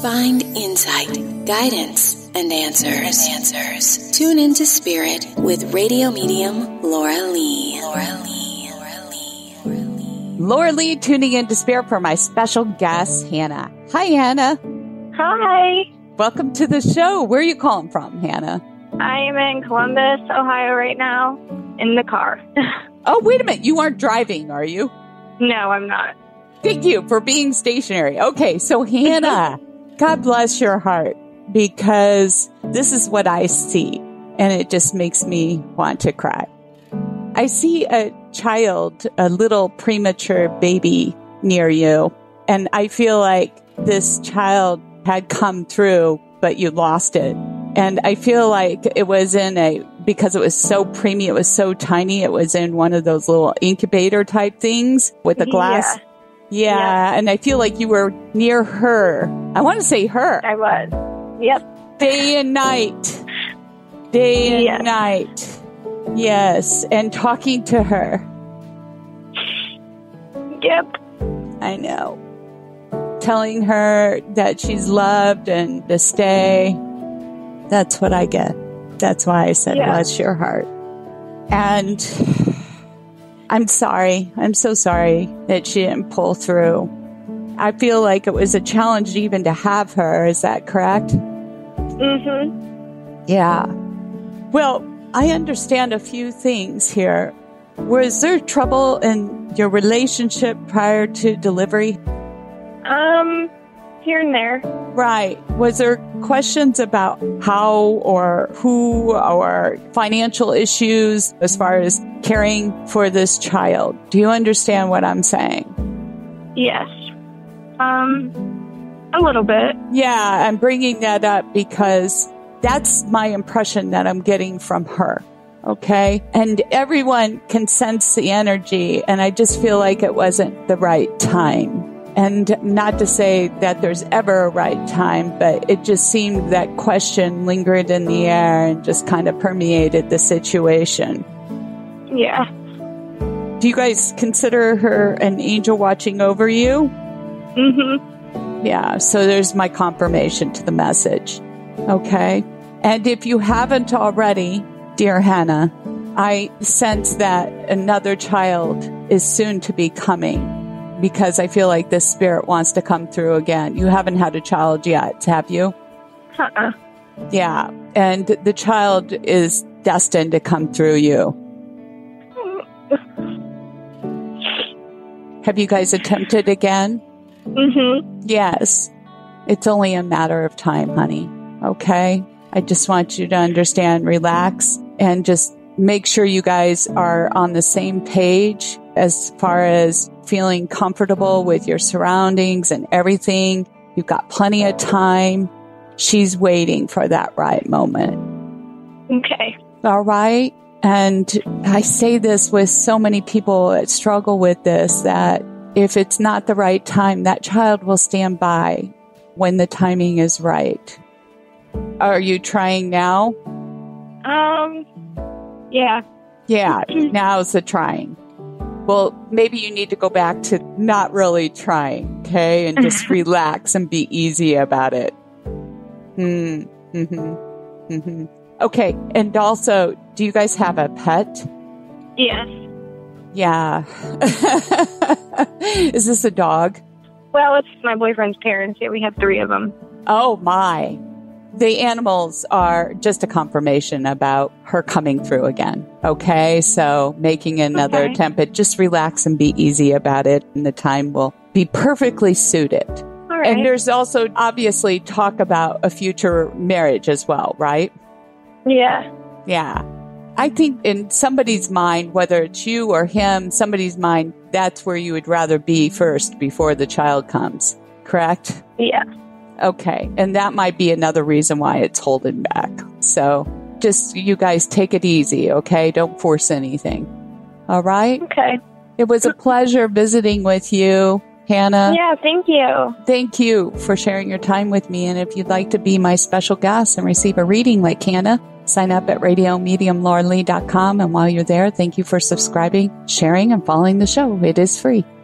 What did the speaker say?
Find insight, guidance, and answers. Tune into Spirit with radio medium Laura Lee. Laura Lee tuning into Spirit for my special guest, Hannah. Hi, Hannah. Hi. Welcome to the show. Where are you calling from, Hannah? I am in Columbus, Ohio right now, in the car. Oh, wait a minute. You aren't driving, are you? No, I'm not. Thank you for being stationary. Okay, so Hannah, God bless your heart, because this is what I see, and it just makes me want to cry. I see a child, a little premature baby near you, and I feel like this child had come through, but you lost it. And I feel like it was because it was so preemie, it was so tiny, it was in one of those little incubator type things with a glass. Yeah. And I feel like you were near her. I want to say her. I was. Yep. Day and night. Day and night. Yes. And talking to her. Yep. I know. Telling her that she's loved and to stay. That's what I get. That's why I said, bless your heart. And I'm sorry. I'm so sorry that she didn't pull through. I feel like it was a challenge even to have her. Is that correct? Mm-hmm. Yeah. Well, I understand a few things here. Was there trouble in your relationship prior to delivery? Here and there. Right. Was there questions about how or who or financial issues as far as caring for this child? Do you understand what I'm saying? Yes. A little bit. Yeah, I'm bringing that up because that's my impression that I'm getting from her. Okay. And everyone can sense the energy, and I just feel like it wasn't the right time. And not to say that there's ever a right time, but it just seemed that question lingered in the air and just kind of permeated the situation. Yeah. Do you guys consider her an angel watching over you? Mm-hmm. Yeah, so there's my confirmation to the message. Okay. And if you haven't already, dear Hannah, I sense that another child is soon to be coming. Because I feel like this spirit wants to come through again. You haven't had a child yet, have you? Uh-uh. Yeah. And the child is destined to come through you. Have you guys attempted again? Mm-hmm. Yes. It's only a matter of time, honey. Okay? I just want you to understand, relax, and just make sure you guys are on the same page as far as feeling comfortable with your surroundings and everything. You've got plenty of time. She's waiting for that right moment. Okay. All right. And I say this with so many people that struggle with this, that if it's not the right time, that child will stand by when the timing is right. Are you trying now? Yeah. Yeah. Now's the trying. Well, maybe you need to go back to not really trying, okay? And just relax and be easy about it. Okay. And also, do you guys have a pet? Yes. Yeah. Is this a dog? Well, it's my boyfriend's parents. Yeah, we have 3 of them. Oh, my. The animals are just a confirmation about her coming through again. Okay. So making another attempt, but just relax and be easy about it. And the time will be perfectly suited. All right. And there's also obviously talk about a future marriage as well, right? Yeah. Yeah. I think in somebody's mind, whether it's you or him, somebody's mind, that's where you would rather be first before the child comes. Correct? Yeah. Okay. And that might be another reason why it's holding back. So just you guys take it easy. Okay. Don't force anything. All right. Okay. It was a pleasure visiting with you, Hannah. Yeah. Thank you. Thank you for sharing your time with me. And if you'd like to be my special guest and receive a reading like Hannah, sign up at radiomediumlauralee.com. And while you're there, thank you for subscribing, sharing, and following the show. It is free.